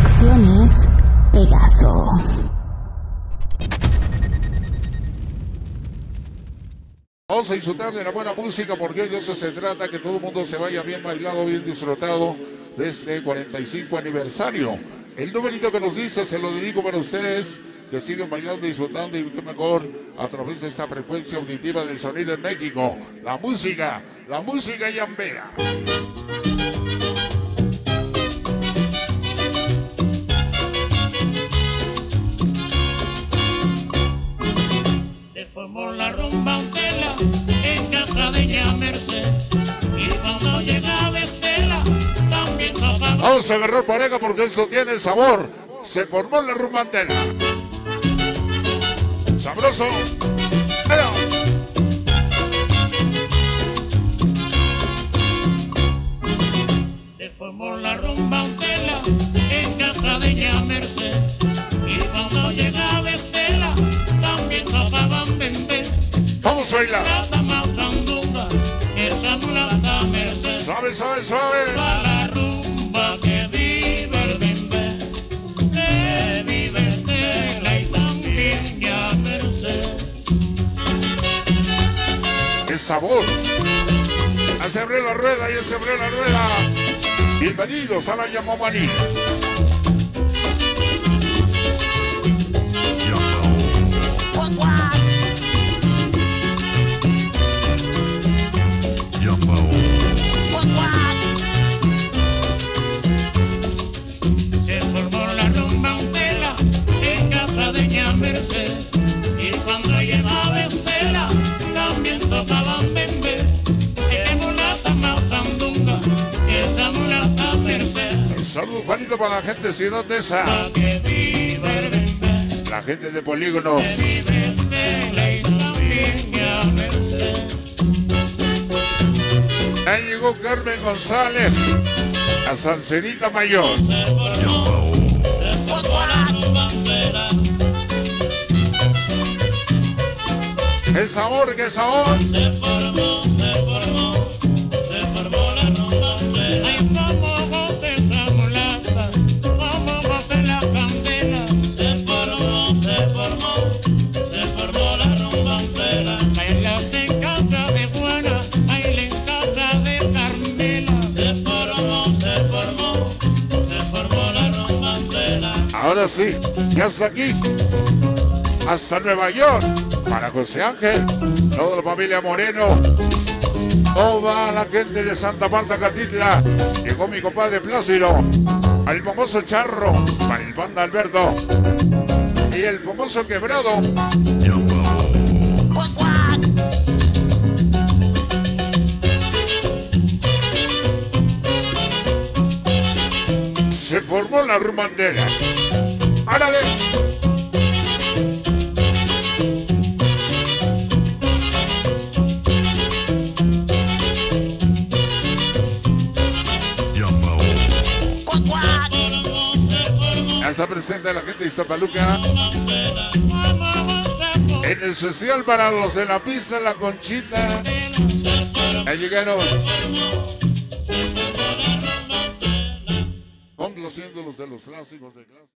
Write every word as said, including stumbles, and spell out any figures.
Producciones Pegaso. Vamos a disfrutar de la buena música porque de eso se trata, que todo el mundo se vaya bien bailado, bien disfrutado de este cuarenta y cinco aniversario. El numerito que nos dice se lo dedico para ustedes que siguen bailando, disfrutando y qué mejor a través de esta frecuencia auditiva del sonido en México. La música, la música llambera. Se formó la rumba Estela en casa de Doña Merced, y cuando llegaba Estela también tocaba. Vamos a agarrar pareja porque eso tiene sabor. Se formó la rumba Estela. Sabroso. Pero. Se formó la rumba Estela en casa de Doña Merced, y cuando llegaba Estela también tocaban bembé. Vamos a bailar. La más sandunga, esa mulata Merced. Suave, suave, suave. Pa' la rumba que vive el bembé, que vive Estela y también Doña Merced. ¡Qué sabor! Ya se abrió la rueda, ya se abrió la rueda. Bienvenidos a la Llamamanía. Se formó la rumba Estela en casa de Doña Merced, y cuando llegaba Estela también tocaban bembé. Que mulata más sandunga, esa mulata Merced. Saludos, Juanito, para la gente de Ciudad de esa. Pa' que vive el bembé, La gente de Polígonos. que vive Estela y también Doña Merced. Ya llegó Carmen González a Sancerita Mayor. Se formó, se formó la rumba Estela. ¡Qué sabor, qué sabor! Se formó, se formó, se formó la rumba Estela. Ay, cómo goza esa mulata, cómo goza la candela. Se formó, se formó, se formó la rumba Estela. Bailaste en casa de Juana, bailé en casa de Carmela. Se formó, se formó, se formó la rumba Estela. Ahora sí, ya está aquí. Hasta Nueva York. Para José Ángel, toda la familia Moreno, toda la gente de Santa Marta, Catitla. Llegó mi compadre Plácido, al famoso Charro, para el Banda Alberto y el famoso Quebrado. Se formó la rumba Estela. ¡Árale! Ya está presente la gente de Iztapaluca. En especial para los de la pista, la Conchita. Ya llegaron. Complaciendo los de los clásicos de clase.